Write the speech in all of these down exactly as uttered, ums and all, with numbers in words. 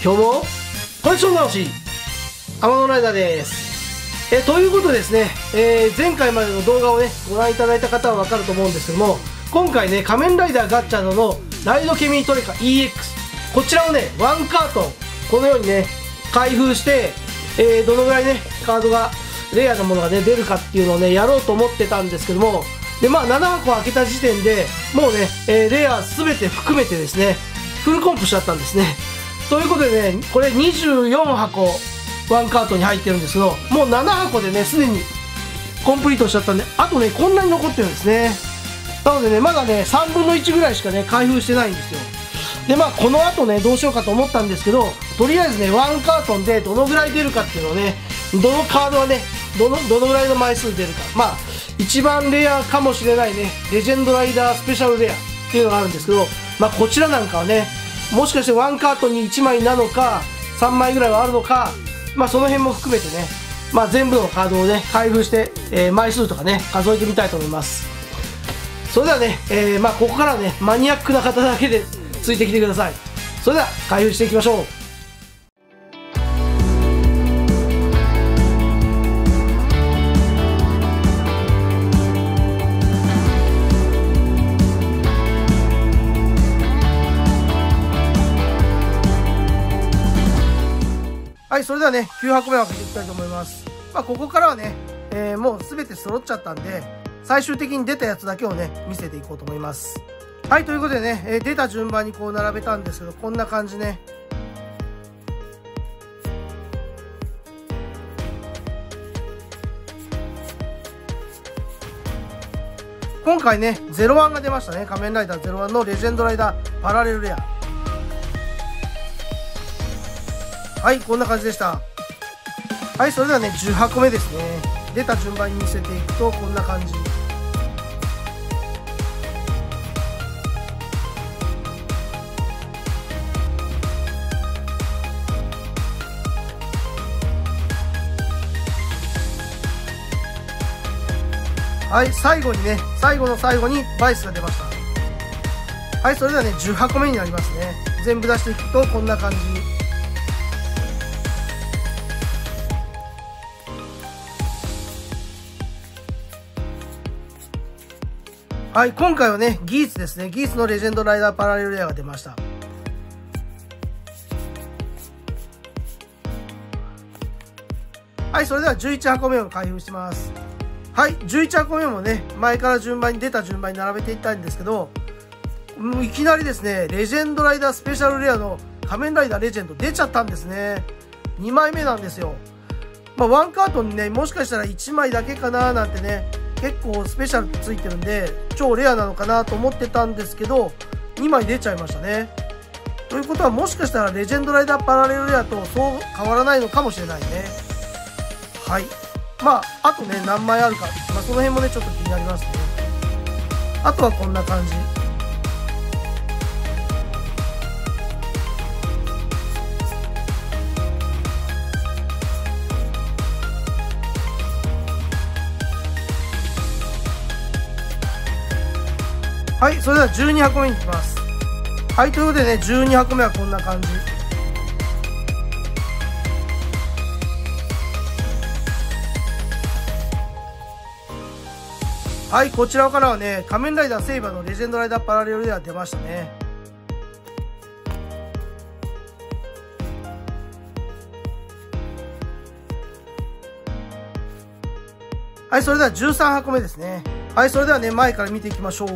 今日もコレクション直し天野ライダーです。えということでですね、えー、前回までの動画をねご覧いただいた方は分かると思うんですけども、今回ね仮面ライダーガッチャードのライドケミートレカ イーエックス、 こちらをねワンカートンこのようにね開封して、えー、どのぐらいねカードがレアなものがね出るかっていうのをねやろうと思ってたんですけども、でまあななはこ開けた時点でもうね、えー、レア全て含めてですねフルコンプしちゃったんですね。ということでね、これにじゅうよんはこワンカートに入ってるんですけど、もうななはこでねすでにコンプリートしちゃったんで、あとねこんなに残ってるんですね。なのでねまだねさんぶんのいちぐらいしかね開封してないんですよ。でまあこの後ねどうしようかと思ったんですけど、とりあえずねワンカートンでどのぐらい出るかっていうのをね、どのカードはねどのどのぐらいの枚数出るか、まあ一番レアかもしれないねレジェンドライダースペシャルレアっていうのがあるんですけど、まあこちらなんかはねもしかしてワンカートンにいちまいなのかさんまいぐらいはあるのか、まあその辺も含めてね、まあ全部のカードをね開封して、えー、枚数とかね数えてみたいと思います。それではね、えー、まあここからはねマニアックな方だけでついてきてください。それでは開封していきましょう。はい、それではねきゅうはこめを開けていきたいと思います。まあここからはね、えー、もう全て揃っちゃったんで、最終的に出たやつだけをね見せていこうと思います。はい、ということでね、えー、出た順番にこう並べたんですけど、こんな感じね。今回ねゼロワンが出ましたね。仮面ライダーゼロワンのレジェンドライダーパラレルレア。はい、こんな感じでした。はい、それではねじゅうはこめですね。出た順番に見せていくとこんな感じ。はい、最後にね最後の最後にバイスが出ました。はい、それではねじゅうはこめになりますね。全部出していくとこんな感じ。はい、今回はねギーツですね。ギーツのレジェンドライダーパラレルレアが出ました。はい、それではじゅういちはこめを開封します。はい、じゅういちはこめもね前から順番に出た順番に並べていったんですけど、もういきなりですねレジェンドライダースペシャルレアの仮面ライダーレジェンド出ちゃったんですね。にまいめなんですよ。まあワンカートンにねもしかしたらいちまいだけかななんてね、結構スペシャルついてるんで超レアなのかなと思ってたんですけど、にまい出ちゃいましたね。ということはもしかしたらレジェンドライダーパラレルレアとそう変わらないのかもしれないね。はい、まああとね何枚あるか、まあ、その辺もねちょっと気になりますね。あとはこんな感じ。はい、それではじゅうにはこめに行きます。はい、ということでねじゅうにはこめはこんな感じ。はい、こちらからはね仮面ライダーセイバーのレジェンドライダーパラレルレア出ましたね。はい、それではじゅうさんはこめですね。はい、それではね前から見ていきましょう。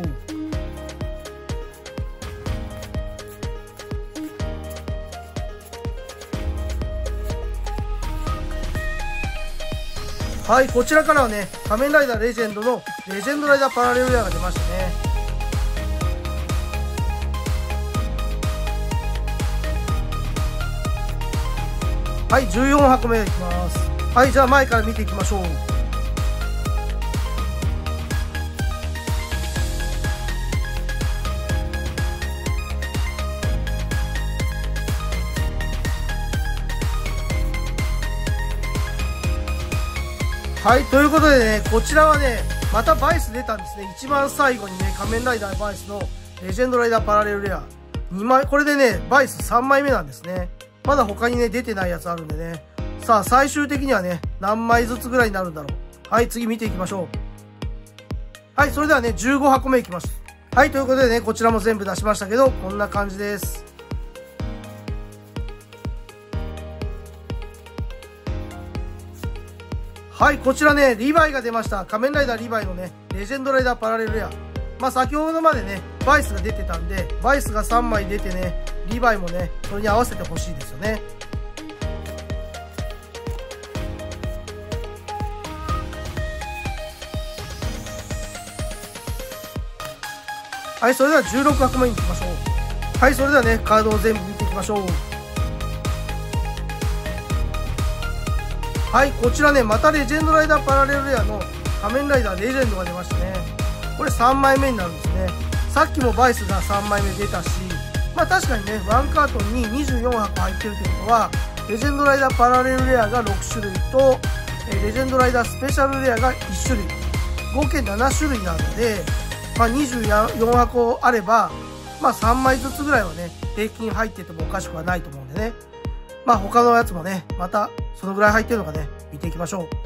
はい、こちらからはね仮面ライダーレジェンドのレジェンドライダーパラレルレアが出ましたね。はい、じゅうよんはこめいきます。はい、じゃあ前から見ていきましょう。はい、ということでね、こちらはね、またバイス出たんですね。一番最後にね、仮面ライダーバイスのレジェンドライダーパラレルレア。にまい、これでね、バイスさんまいめなんですね。 まだ他にね、出てないやつあるんでね。さあ、最終的にはね、何枚ずつぐらいになるんだろう。はい、次見ていきましょう。はい、それではね、じゅうごはこめいきます。はい、ということでね、こちらも全部出しましたけど、こんな感じです。はい、こちらね、リヴァイが出ました。仮面ライダーリヴァイのね、レジェンドライダーパラレルレア。まあ、先ほどまでね、バイスが出てたんで、バイスがさんまい出てね、リヴァイもね、それに合わせてほしいですよね。はい、それではじゅうろくはこめに行きましょう。はい、それではね、カードを全部見ていきましょう。はい、こちらね、またレジェンドライダーパラレルレアの仮面ライダーレジェンドが出ましたね。これさんまいめになるんですね。さっきもバイスがさんまいめ出たし、まあ確かにね、ワンカートンににじゅうよんはこ入ってるということは、レジェンドライダーパラレルレアがろくしゅるいと、レジェンドライダースペシャルレアがいっしゅるい。合計ななしゅるいなので、まあにじゅうよんはこあれば、まあさんまいずつぐらいはね、平均入っててもおかしくはないと思うんでね。まあ他のやつもね、またそのぐらい入ってるのかね、見ていきましょう。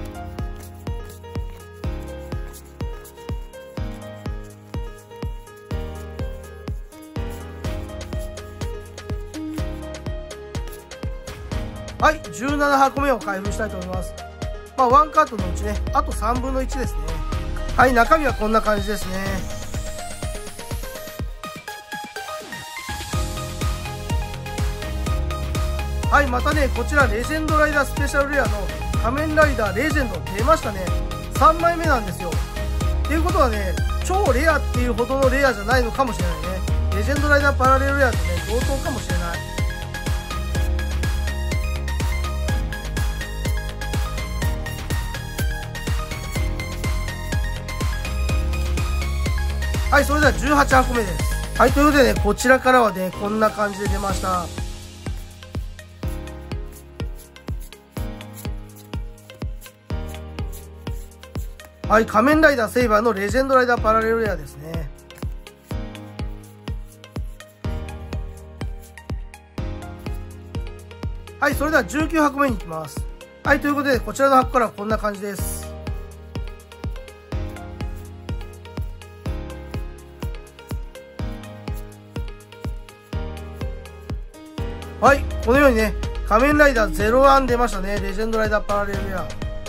はい、じゅうななはこめを開封したいと思います。まあワンカートのうちね、あとさんぶんのいちですね。はい、中身はこんな感じですね。はい、またね、こちらレジェンドライダースペシャルレアの仮面ライダーレジェンド出ましたね。さんまいめなんですよ。っていうことはね、超レアっていうほどのレアじゃないのかもしれないね。レジェンドライダーパラレルレアとね、同等かもしれない。はい、それではじゅうはちはこめです。はい、ということでね、こちらからはね、こんな感じで出ました。はい、仮面ライダーセイバーのレジェンドライダーパラレルレアですね。はい、それではじゅうきゅうはこめに行きます。はい、ということで、こちらの箱からはこんな感じです。はい、このようにね、仮面ライダーゼロワン出ましたね。レジェンドライダーパラレルレア。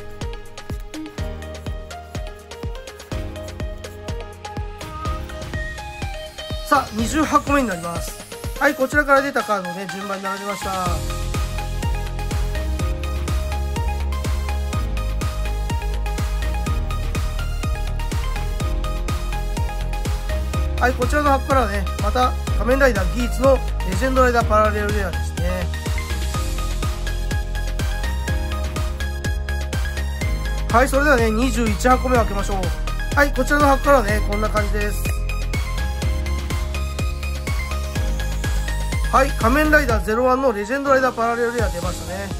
さあ、にじゅうはこめになります。はい、こちらから出たカードをね、順番に並べました。はい、こちらの箱からはね、また仮面ライダーギーツのレジェンドライダーパラレルレアですね。はい、それではね、にじゅういちはこめを開けましょう。はい、こちらの箱からはね、こんな感じです。はい、仮面ライダーゼロワンのレジェンドライダーパラレルレア出ましたね。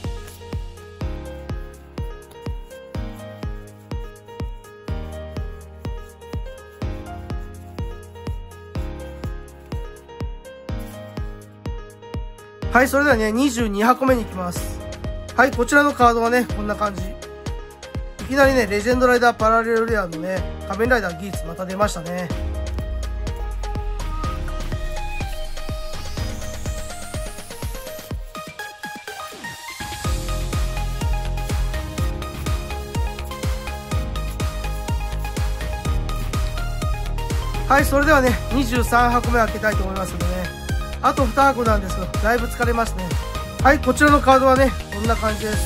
はい、それではね、にじゅうにはこめに行きます。はい、こちらのカードはね、こんな感じ。いきなりね、レジェンドライダーパラレルレアのね、仮面ライダーギーツまた出ましたね。はい、それではね、にじゅうさんはこめ開けたいと思いますけどね。あとにはこなんですけど、だいぶ疲れますね。はい、こちらのカードはね、こんな感じです。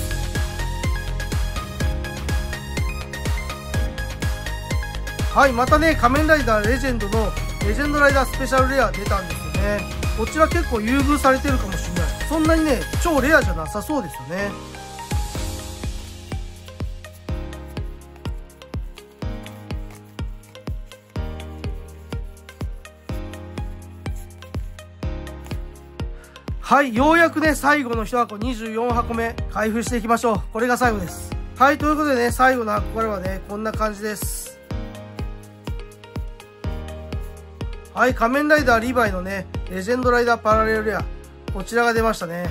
はい、またね、仮面ライダーレジェンドのレジェンドライダースペシャルレア出たんですよね。こちら結構優遇されてるかもしれない。そんなにね、超レアじゃなさそうですよね。はい、ようやくね、最後のいちはこにじゅうよんはこめ開封していきましょう。これが最後です。はい、ということでね、最後の箱からはね、こんな感じです。はい、仮面ライダーリヴァイのね、レジェンドライダーパラレルレア。 こちらが出ましたね。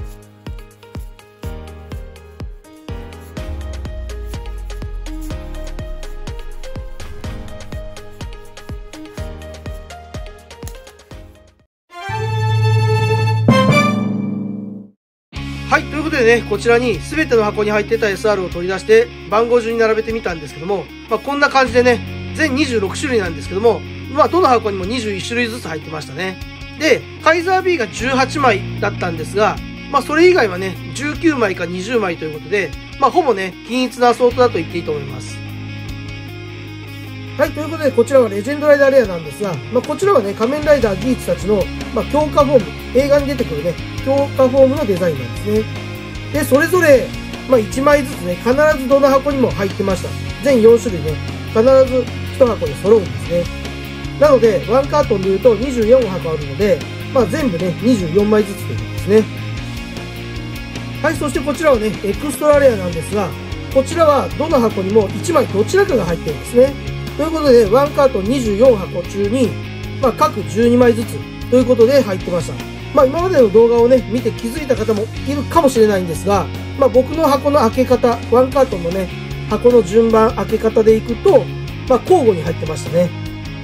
はい、ということでね、こちらに全ての箱に入ってた エスアール を取り出して番号順に並べてみたんですけども、まあ、こんな感じでね、全にじゅうろくしゅるいなんですけども、まあ、どの箱にもにじゅういちしゅるいずつ入ってましたね。で、カイザー B がじゅうはちまいだったんですが、まあ、それ以外はね、じゅうきゅうまいかにじゅうまいということで、まあ、ほぼね、均一なアソートだと言っていいと思います。はい、ということで、こちらはレジェンドライダーレアなんですが、まあ、こちらはね、仮面ライダーギーツたちの、まあ、強化フォーム、映画に出てくるね、強化フォームのデザインなんですね。で、それぞれ、まあ、いちまいずつね、必ずどの箱にも入ってました。全よんしゅるいね、必ずいち箱で揃うんですね。なので、ワンカートンで言うとにじゅうよんはこあるので、まあ、全部ね、にじゅうよんまいずつということですね。はい、そしてこちらはね、エクストラレアなんですが、こちらはどの箱にもいちまいどちらかが入ってるんですね。ということで、ワンカートンにじゅうよんはこ中に、まあ、各じゅうにまいずつということで入ってました。まあ、今までの動画をね、見て気づいた方もいるかもしれないんですが、まあ、僕の箱の開け方、ワンカートンのね、箱の順番開け方でいくと、まあ、交互に入ってましたね。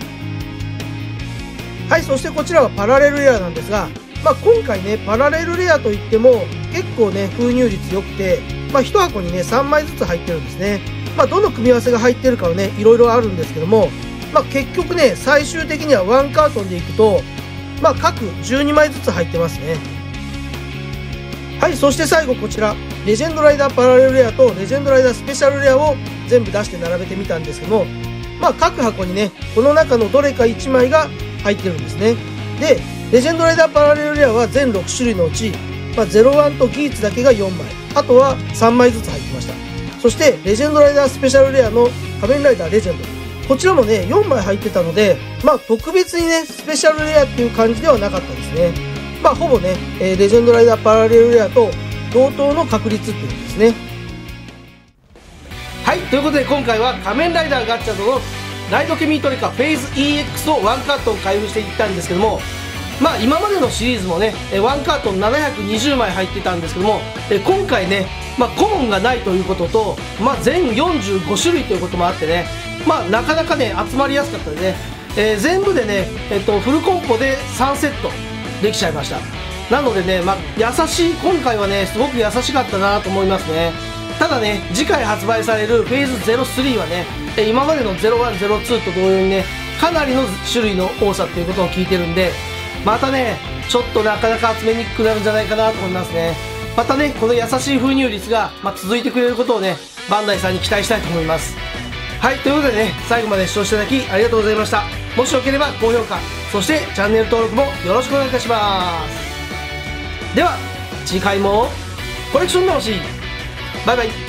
はい、そしてこちらはパラレルレアなんですが、まあ、今回ね、パラレルレアといっても、結構ね、封入率良くて、まあ、いち箱にね、さんまいずつ入ってるんですね。まあ、どの組み合わせが入ってるかはね、いろいろあるんですけども、まあ、結局ね、最終的にはワンカートンでいくと、まあ、各じゅうにまいずつ入ってますね。はい、そして最後こちら、レジェンドライダーパラレルレアとレジェンドライダースペシャルレアを全部出して並べてみたんですけども、まあ、各箱にね、この中のどれかいちまいが入ってるんですね。で、レジェンドライダーパラレルレアは全ろくしゅるいのうち、まあ、ゼロワンとギーツだけがよんまい、あとはさんまいずつ入ってました。そして、レジェンドライダースペシャルレアの仮面ライダーレジェンド。こちらもね、よんまい入ってたので、まあ、特別にね、スペシャルレアっていう感じではなかったですね。まあ、ほぼね、えー、レジェンドライダーパラレルレアと同等の確率っていうんですね。はい、ということで今回は仮面ライダーガッチャドのライドケミートリカフェイズ イーエックス をワンカートン開封していったんですけども、まあ今までのシリーズもね、ワンカートンななひゃくにじゅうまい入ってたんですけども、今回ね、まあ、コモンがないということと、まあ、全よんじゅうごしゅるいということもあってね、まあ、なかなかね集まりやすかったですね、えー、全部でね、えっと、フルコンポでさんセットできちゃいました。なのでね、まあ、優しい、今回はねすごく優しかったなと思いますね。ただね、次回発売されるフェーズゼロスリーはね、今までのゼロワン、ゼロツーと同様にね、かなりの種類の多さっていうことを聞いてるんで、またね、ちょっとなかなか集めにくくなるんじゃないかなと思いますね。またね、この優しい封入率が、まあ、続いてくれることをね、バンダイさんに期待したいと思います。はい、ということでね、最後まで視聴していただきありがとうございました。もしよければ高評価、そしてチャンネル登録もよろしくお願いいたします。では、次回もコレクション直し、バイバイ。